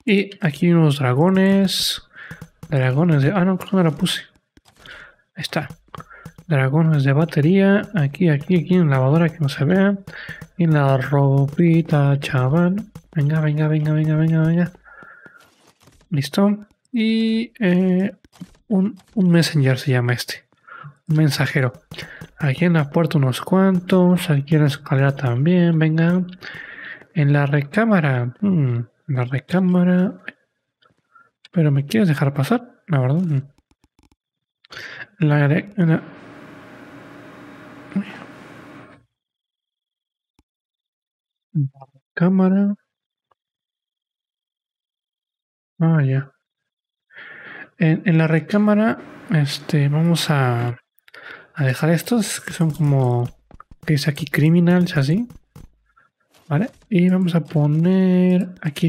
Y aquí unos dragones. Dragones de... Ah, no, creo que no la puse. Ahí está. Dragones de batería. Aquí en lavadora que no se vea. Y la ropita, chaval. Venga. Listo. Y un messenger se llama este. Un mensajero. Aquí en la puerta unos cuantos. Aquí en la escalera también. Venga. En la recámara. La recámara. Pero ¿me quieres dejar pasar? La verdad. En la... Cámara. Ah, ya. En la recámara, vamos a dejar estos que son como, que dice aquí criminals, así, ¿vale? Y vamos a poner aquí